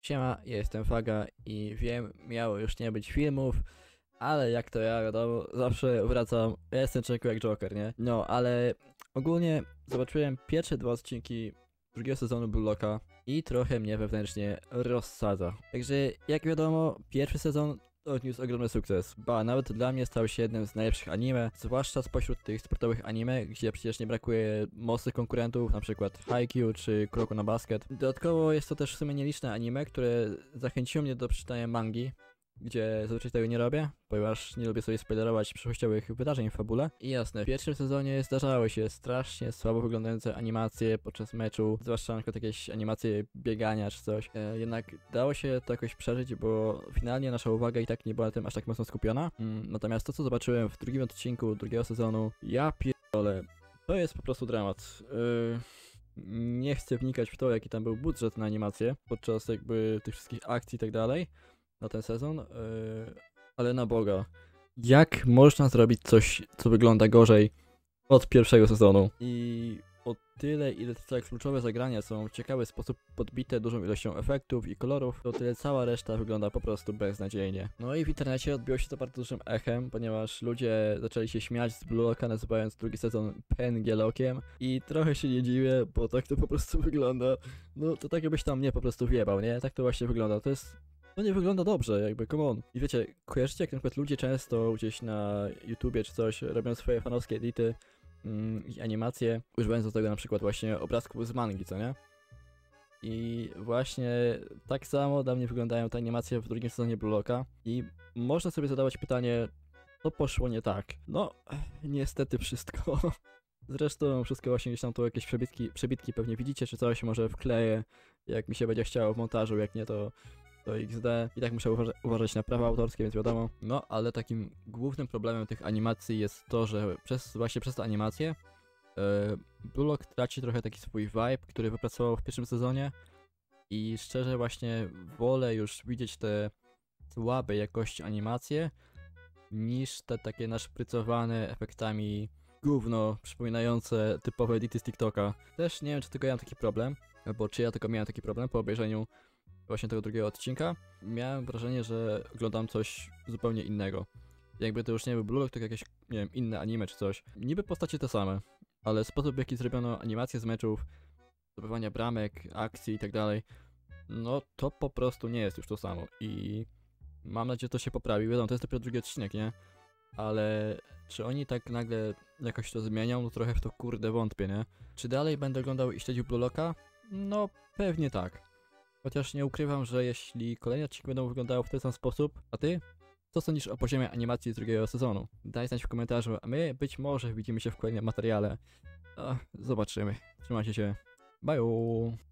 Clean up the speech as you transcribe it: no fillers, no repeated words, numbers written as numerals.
Siema, ja jestem Faga i wiem, miało już nie być filmów, ale jak to ja wiadomo, zawsze wracam, ja jestem człowieku jak Joker, nie? No, ale ogólnie zobaczyłem pierwsze dwa odcinki drugiego sezonu Blue Locka i trochę mnie wewnętrznie rozsadza. Także jak wiadomo, pierwszy sezon odniósł ogromny sukces, ba nawet dla mnie stał się jednym z najlepszych anime, zwłaszcza spośród tych sportowych anime, gdzie przecież nie brakuje mocnych konkurentów, na przykład Haikyuu czy Kuroko no Basket. Dodatkowo jest to też w sumie nieliczne anime, które zachęciło mnie do przeczytania mangi, gdzie zazwyczaj tego nie robię, ponieważ nie lubię sobie spoilerować przyszłościowych wydarzeń w fabule. I jasne, w pierwszym sezonie zdarzały się strasznie słabo wyglądające animacje podczas meczu, zwłaszcza na przykład jakieś animacje biegania czy coś. Jednak dało się to jakoś przeżyć, bo finalnie nasza uwaga i tak nie była na tym aż tak mocno skupiona. Natomiast to, co zobaczyłem w drugim odcinku drugiego sezonu, ja pierdolę, to jest po prostu dramat. Nie chcę wnikać w to, jaki tam był budżet na animację podczas jakby tych wszystkich akcji i tak dalej na ten sezon, ale na Boga, jak można zrobić coś, co wygląda gorzej od pierwszego sezonu? I o tyle, ile te kluczowe zagrania są w ciekawy sposób podbite dużą ilością efektów i kolorów, to tyle cała reszta wygląda po prostu beznadziejnie. No i w internecie odbiło się to bardzo dużym echem, ponieważ ludzie zaczęli się śmiać z Blue Locka, nazywając drugi sezon PNG Lockiem i trochę się nie dziwię, bo tak to po prostu wygląda. No to tak jakbyś tam mnie po prostu wjebał, nie? Tak to właśnie wygląda, to nie wygląda dobrze, jakby, come on. I wiecie, kojarzycie jak na przykład ludzie często gdzieś na YouTubie czy coś robią swoje fanowskie edity i animacje, używając do tego na przykład właśnie obrazków z mangi, co nie? I właśnie tak samo dla mnie wyglądają te animacje w drugim sezonie Blue Locka i można sobie zadawać pytanie, co poszło nie tak? No, niestety wszystko. Zresztą wszystko właśnie gdzieś tam tu jakieś przebitki pewnie widzicie czy coś, może wkleję, jak mi się będzie chciało w montażu, jak nie to XD. I tak muszę uważać na prawa autorskie, więc wiadomo. No, ale takim głównym problemem tych animacji jest to, że właśnie przez te animacje Blue Lock traci trochę taki swój vibe, który wypracował w pierwszym sezonie. I szczerze właśnie wolę już widzieć te słabe jakości animacje, niż te takie naszprycowane efektami gówno przypominające typowe edity z TikToka. Też nie wiem, czy tylko ja mam taki problem, albo czy ja tylko miałem taki problem po obejrzeniu właśnie tego drugiego odcinka. Miałem wrażenie, że oglądam coś zupełnie innego. Jakby to już nie był Blue Lock, tylko jakieś, nie wiem, inne anime czy coś. Niby postacie te same, ale sposób w jaki zrobiono animacje z meczów, zdobywania bramek, akcji i tak dalej, no to po prostu nie jest już to samo. I mam nadzieję, że to się poprawi. Wiadomo, to jest dopiero drugi odcinek, nie? Ale czy oni tak nagle jakoś to zmienią? No trochę w to kurde wątpię, nie? Czy dalej będę oglądał i śledził Blue Locka? No pewnie tak. Chociaż nie ukrywam, że jeśli kolejne odcinki będą wyglądały w ten sam sposób, a ty? Co sądzisz o poziomie animacji z drugiego sezonu? Daj znać w komentarzu, a my być może widzimy się w kolejnym materiale. Zobaczymy. Trzymajcie się. Bye!